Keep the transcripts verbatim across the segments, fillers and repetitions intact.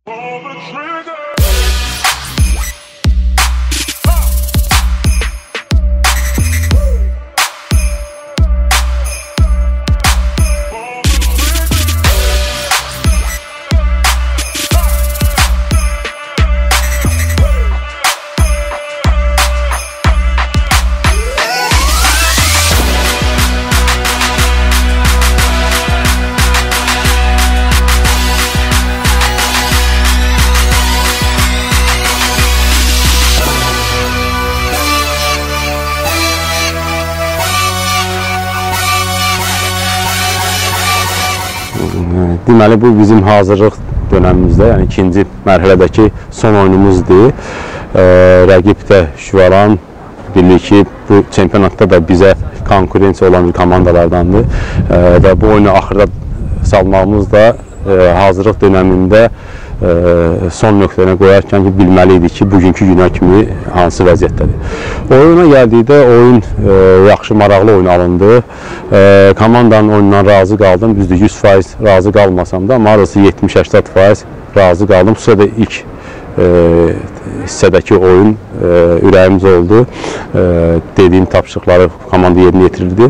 Deməli, bu bizim hazırlıq dönəmimizdə, yəni ikinci mərhələdəki son oyunumuzdur. Rəqib də Şüvaran bilir ki, bu çempionatda da bizə konkurensiya olan komandalardandır və bu oyunu axırda salmağımız da hazırlıq dönəmində son nöqtəyə qoyarkən ki, bilməliydik ki, bugünkü günə kimi hansı vəziyyətdədir. Oyuna gəldikdə oyun yaxşı, maraqlı oyun alındı. Komandanın oyundan razı qaldım. Düzdür, yüz faiz razı qalmasam da, amma arası yetmiş səksən faiz razı qaldım. Bu sırada ilk hissədəki oyun ürəyimiz oldu. Dediyim tapşırıqları komanda yerinə yetirirdi.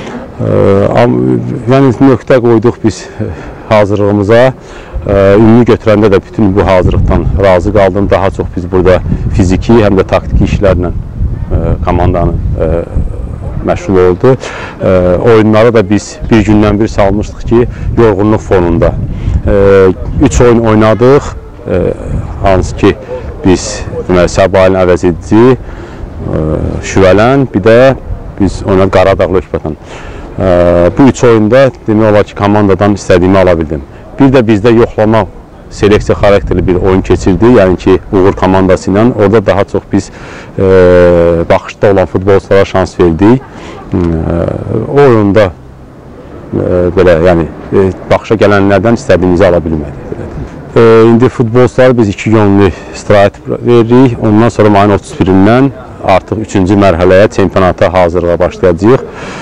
Yəni, nöqtə qoyduq biz hazırlığımıza. Ünlü götürəndə də bütün bu hazırlıqdan razı qaldım. Daha çox biz burada fiziki, həm də taktiki işlərlə komandanı məşğul oldu. Oyunları da biz bir gündən bir salmışdıq ki, yorğunluq fonunda. Üç oyun oynadıq, hansı ki, biz Səbailin əvəz edici, Şüvələn, bir də biz oynadı Qaradağlı Ökbatan. Bu üç oyunda demək olar ki, komandadan istədiyimi ala bildim. Bir də bizdə yoxlama, seleksiya xarakterli bir oyun keçirdi, yəni ki, Uğur komandası ilə. Orada daha çox biz baxışda olan futbolçulara şans verdik. O oyunda belə, yəni, baxışa gələnlərdən istədiyimizi ala bilmədik. İndi futbolçuları biz iki yönlü istirahət veririk. Ondan sonra mayın otuz birindən artıq üçüncü mərhələyə, çempionata hazırlığa başlayacağıq.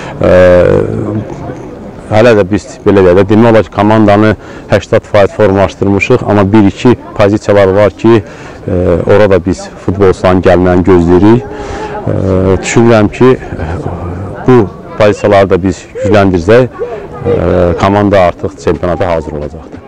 Hələ də biz belə deyək də, demək olar ki, komandanı səksən faiz formalaşdırmışıq, amma bir iki pozisiyalar var ki, orada biz futbolçuların gəlməyini gözləyirik. Düşünürəm ki, bu pozisiyaları da biz gücləndirsək, komanda artıq çempionata hazır olacaqdır.